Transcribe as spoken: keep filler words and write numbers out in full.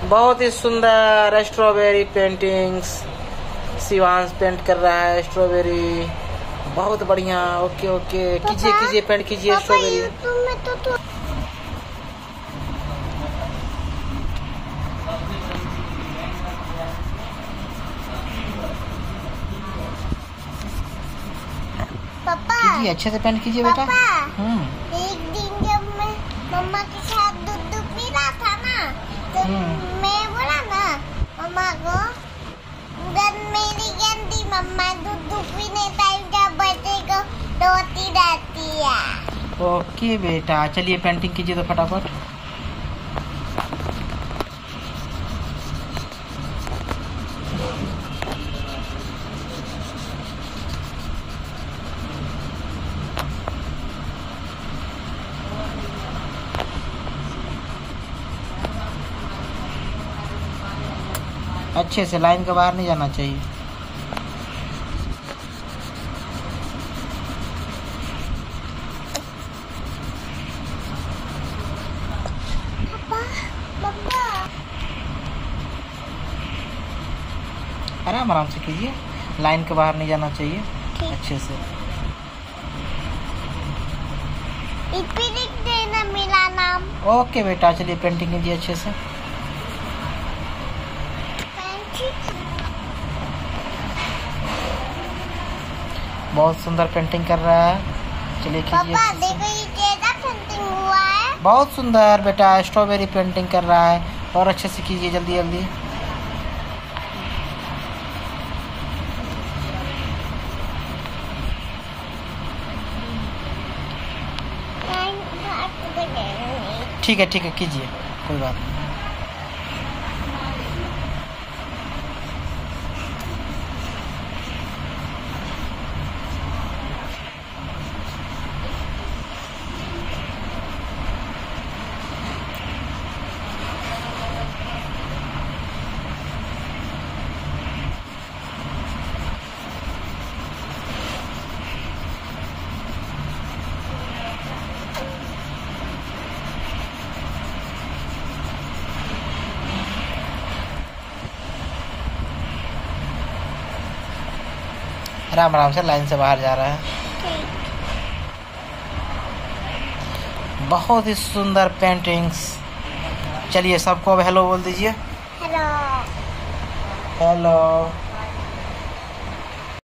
बहुत ही सुंदर strawberry paintings Shivansh paint कर रहा है। स्ट्रॉबेरी बहुत बढ़िया। ओके ओके कीजिए कीजिए पेंट कीजिए स्ट्रॉबेरी। तो तो... पापा कीजिए अच्छे से पेंट कीजिए बेटा। हम्म एक दिन जब मैं मम्मा के साथ दूध पी रहा था ना तो मैं बोला ना मम्मा को मेरी गंदी मम्मा दूध पीने टाइम का बच्चे को रोती रहती है। ओके बेटा चलिए पेंटिंग कीजिए तो फटाफट। अच्छे से लाइन के बाहर नहीं जाना चाहिए। पापा, पापा। आराम आराम से कीजिए, लाइन के बाहर नहीं जाना चाहिए। अच्छे से लिख देना मेरा नाम। ओके बेटा चलिए पेंटिंग कीजिए अच्छे से। बहुत सुंदर पेंटिंग कर रहा है। चलिए कीजिए। पापा देखो ये कैसा पेंटिंग हुआ है। बहुत सुंदर बेटा स्ट्रॉबेरी पेंटिंग कर रहा है। और अच्छे से कीजिए जल्दी जल्दी। ठीक है ठीक है कीजिए कोई बात नहीं। आराम आराम से लाइन से बाहर जा रहा है। बहुत ही सुंदर पेंटिंग्स। चलिए सबको अब हेलो बोल दीजिए। Hello hello